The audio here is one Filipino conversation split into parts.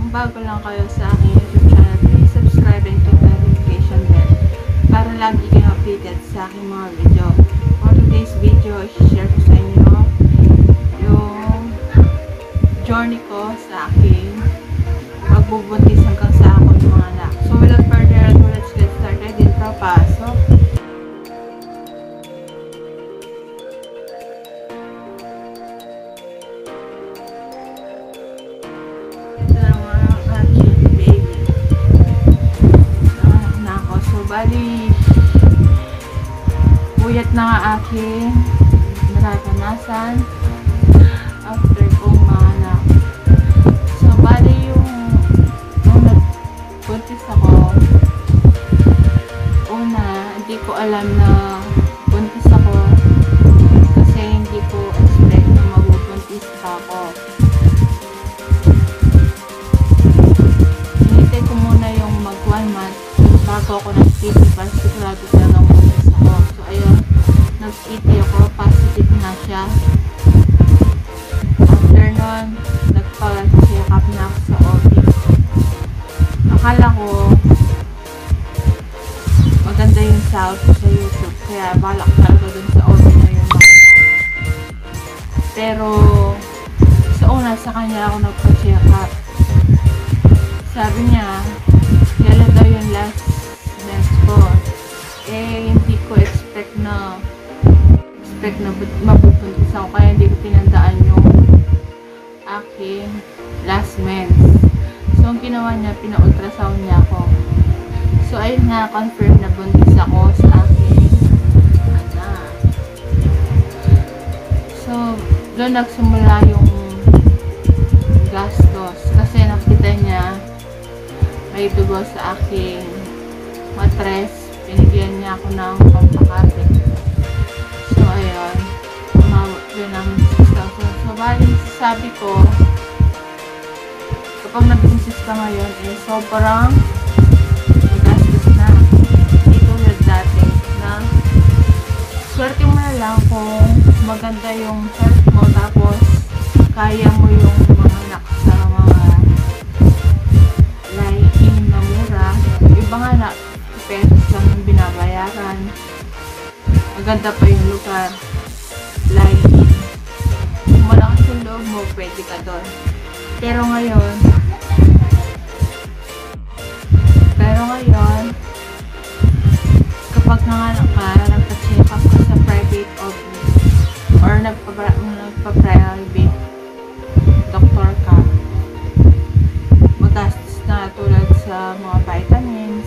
bago lang kayo sa aking YouTube channel, please subscribe and click the notification bell para lagi kayong updated sa aking mga video. For today's video, i-share ko sa inyo yung journey ko sa aking pagbubuntis hanggang sa akong mga anak. So without further ado, let's get started. Dito pasok. Bali, buyat na nga aking naranasan after kong maanak. So, bali nung nagbuntis ako, una, hindi ko alam na buntis ako kasi hindi ko expect na mabubuntis pa ako. Hinintay ko muna yung mag 1 month bago ako nag-PT para sigurado talagang buntis ako. So, ayun, nag-PT ako, positive na siya. After nun, nagpa-check up na ako sa OB. Akala ko maganda yung sound ko sa YouTube, kaya balak talaga dun sa OB na yun. Pero, sa una, sa kanya ako nagpa-check up. Sabi niya, kailan daw yung last men's ko. Hindi ko expect na mabubuntis ako, kaya hindi ko tinandaan yung aking last mens. So, ang ginawa niya, pina-ultrasound niya ako. So, ayun nga, confirm na buntis ako sa aking anak. So, doon nagsimula yung gastos. Kasi nakita niya may dugo sa aking matres. Pinigyan niya ako ng pampakapit. So, ayun. Umabot yun ang 6,000. So, bali, sabi ko, kapag nag-insist ka ngayon, sobrang gastos na. Hindi tulad dati na swerte mo na lang kung maganda yung health mo, tapos kaya mo yung mga anak sa mga laing na mura. Iba nga na pesos lang yung binabayaran. Maganda pa yung lugar. Like, kung malakas yung loob mo, pwede ka doon. Pero ngayon, kapag nanganak ka, nagpa-check up ka sa private office or nagpa-private doctor ka, magastos na tulad sa mga vitamins,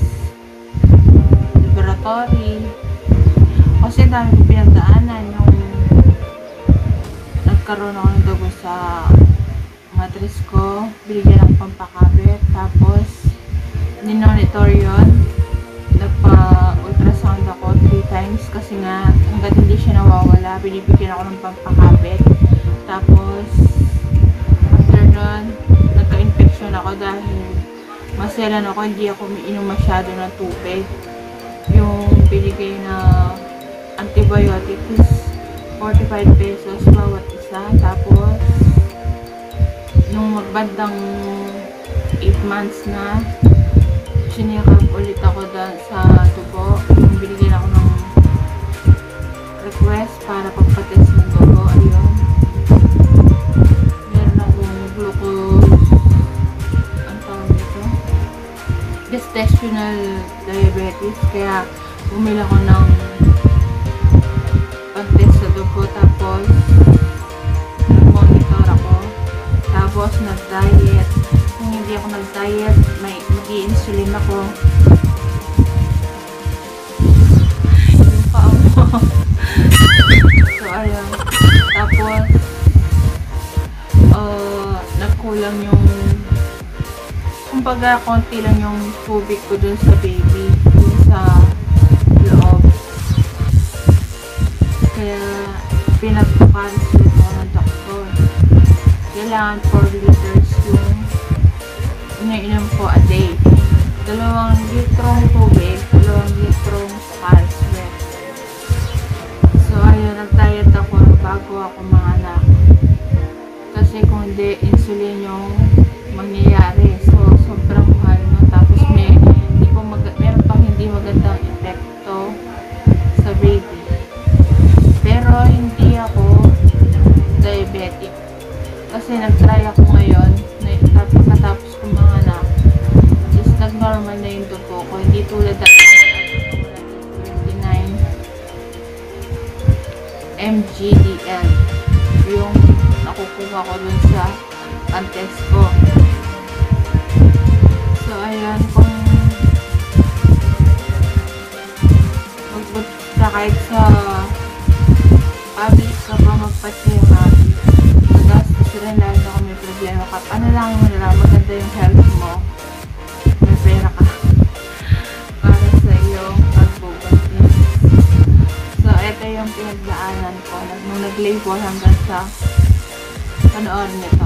laboratory. Kasi dami ko pinagdaanan nung nagkaroon ako ng dugo sa matris ko, binigyan ng pampakabit, tapos ninonitor yun. Nagpa-ultrasound ako 3 times kasi nga hanggat hindi siya nawawala, binibigyan ako ng pampakabit. Tapos after nun, nagka-infection ako dahil maselan ako, hindi ako umiinom masyado ng tubig. Yung binigay na antibiotic is 45 pesos bawat isa. Tapos nung magbandang 8 months na, sinikap ulit ako sa tubo. Yung binigyan ako ng request para pagpatest ng dugo. Ayun, meron akong glucose, ang tawag dito, gestational diabetes, kaya bumili ako ng pag-test sa dugo. Tapos nag-monitor ako, tapos nag-diet. Kung hindi ako nag-diet, mag-i-insulin ako. Yung paa mo. So, ayun. Tapos nagkulang yung, kumbaga konti lang yung tubig ko dun sa baby, dun sa loob. Kaya pinagpapalis ko ng doktor. Kailangan 4 liters yung iniinom ko a day. 2 litrong tubig, 2 litrong calcium. So, ayun, nag-diet ako bago ako manganak. Kasi kung hindi, insulin yung mangyayari. So, makarating ako dun sa contest ko. So, ayan, kung magbut ka kahit sa public ka pa magpa-therapy, magastos rin lalo na kung may problema ka. Panalangin mo na lang, maganda yung health mo. May pera ka para sa iyong pagbubuntis. So, ito yung pinagdaanan ko nung nag-labor hanggang sa panood nito.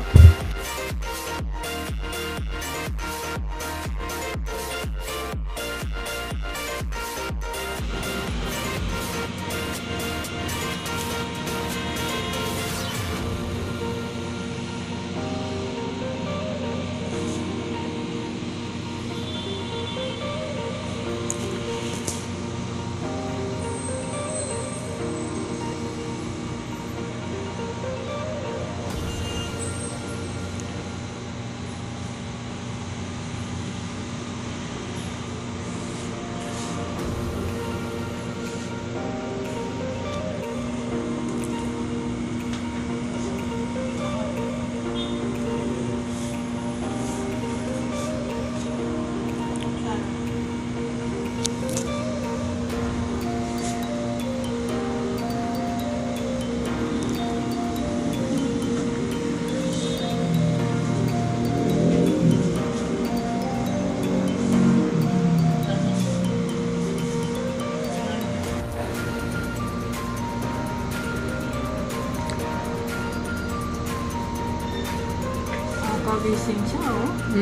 Pagising siya, oh.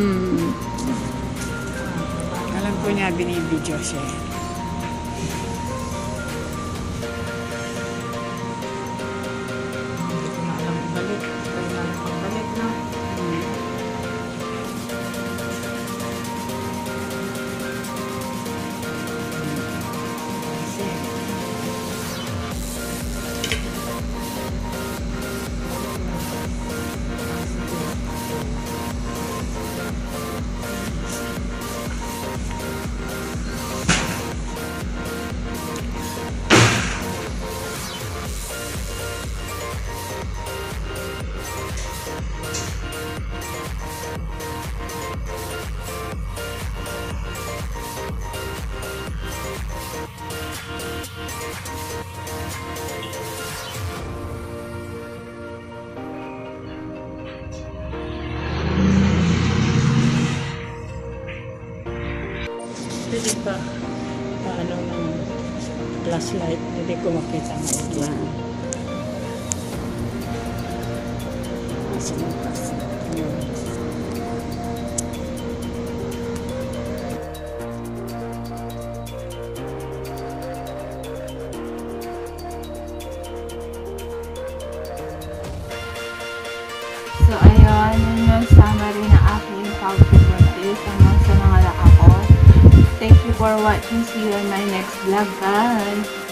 Alam ko niya, binibidyo siya. Hindi ko na alam balik. Kaya na pagbalik na. Pwede pa paano ng flashlight, hindi ko makita ng outline. Masimukas. So, ayun, yun yung summary na aking pagbubuntis hanggang sa nangalak ako. Thank you for watching. See you on my next vlog, guys.